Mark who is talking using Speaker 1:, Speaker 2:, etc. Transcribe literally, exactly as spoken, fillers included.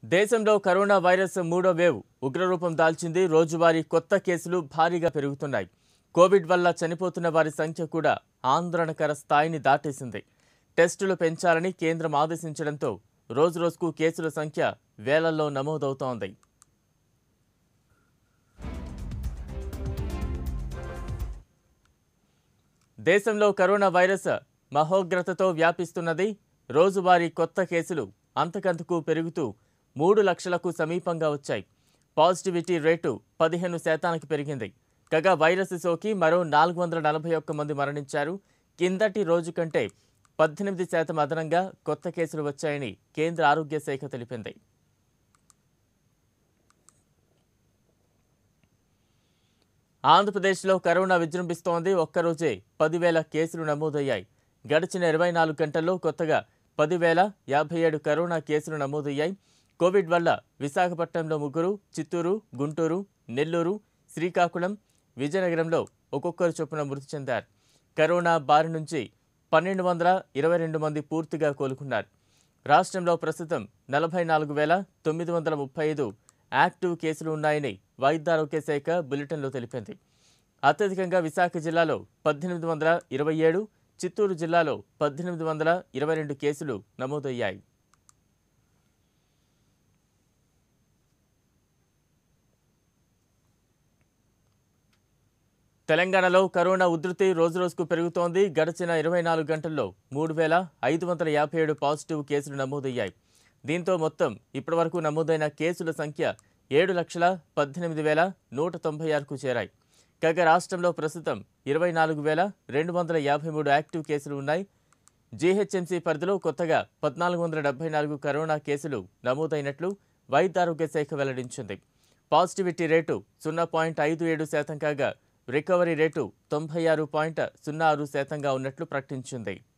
Speaker 1: దేశంలో corona virus మూడో wave ఉగ్రరూపం దాల్చింది. రోజువారీ కొత్త కేసులు భారీగా పెరుగుతున్నాయి. కోవిడ్ వల్ల చనిపోతున్న వారి సంఖ్య కూడా ఆందోళనకర స్థాయిని దాటేసింది. టెస్టులు పెంచాలని కేంద్రం ఆదేశించడంతో రోజురోజుకు కేసుల సంఖ్య వేలల్లో నమోదవుతోంది. దేశంలో కరోనా వైరస్ మహోగ్రతతో వ్యాపిస్తున్నది. రోజువారీ కొత్త కేసులు అంతకంతకు పెరుగుతూ మూడు లక్షలకు సమీపంగా వచ్చాయి. పాజిటివిటీ రేటు పదిహేను శాతానికి పెరిగింది. కాగా వైరస్ సోకి మరో నాలుగు వందల నలభై ఒక్క మంది మరణించారు. కిందటి రోజు కంటే పద్దెనిమిది శాతం అదనంగా కొత్త కేసులు వచ్చాయని కేంద్ర ఆరోగ్య శాఖ తెలిపింది. ఆంధ్రప్రదేశ్లో కరోనా విజృంభిస్తోంది. ఒక్కరోజే పదివేల కేసులు నమోదయ్యాయి. గడిచిన ఇరవై నాలుగు గంటల్లో కొత్తగా పదివేల యాభై ఏడు కరోనా కేసులు నమోదయ్యాయి. కోవిడ్ వల్ల విశాఖపట్నంలో ముగ్గురు, చిత్తూరు, గుంటూరు, నెల్లూరు, శ్రీకాకుళం, విజయనగరంలో ఒక్కొక్కరు చొప్పున మృతి చెందారు. కరోనా బారి నుంచి పన్నెండు వందల ఇరవై రెండు మంది పూర్తిగా కోలుకున్నారు. రాష్ట్రంలో ప్రస్తుతం నలభై నాలుగు వేల తొమ్మిది వందల ముప్పై ఐదు యాక్టివ్ కేసులు ఉన్నాయని వైద్యారోగ్య శాఖ బులెటిన్లో తెలిపింది. అత్యధికంగా విశాఖ జిల్లాలో పద్దెనిమిది వందల ఇరవై ఏడు, చిత్తూరు జిల్లాలో పద్దెనిమిది వందల ఇరవై రెండు కేసులు నమోదయ్యాయి. తెలంగాణలో కరోనా ఉధృతి రోజురోజుకు పెరుగుతోంది. గడిచిన ఇరవై నాలుగు గంటల్లో మూడు వేల ఐదు వందల యాభై ఏడు పాజిటివ్ కేసులు నమోదయ్యాయి. దీంతో మొత్తం ఇప్పటివరకు నమోదైన కేసుల సంఖ్య ఏడు లక్షల పద్దెనిమిది వేల నూట తొంభై ఆరుకు చేరాయి. కాగా రాష్ట్రంలో ప్రస్తుతం ఇరవై నాలుగు వేల రెండు వందల యాభై మూడు యాక్టివ్ కేసులు ఉన్నాయి. జీహెచ్ఎంసీ పరిధిలో కొత్తగా పద్నాలుగు వందల డెబ్బై నాలుగు కరోనా కేసులు నమోదైనట్లు వైద్యారోగ్య శాఖ వెల్లడించింది. పాజిటివిటీ రేటు సున్నా పాయింట్ ఐదు ఏడు శాతం కాగా రికవరీ రేటు తొంభై ఆరు పాయింట్ సున్నా ఆరు శాతంగా ఉన్నట్లు ప్రకటించింది.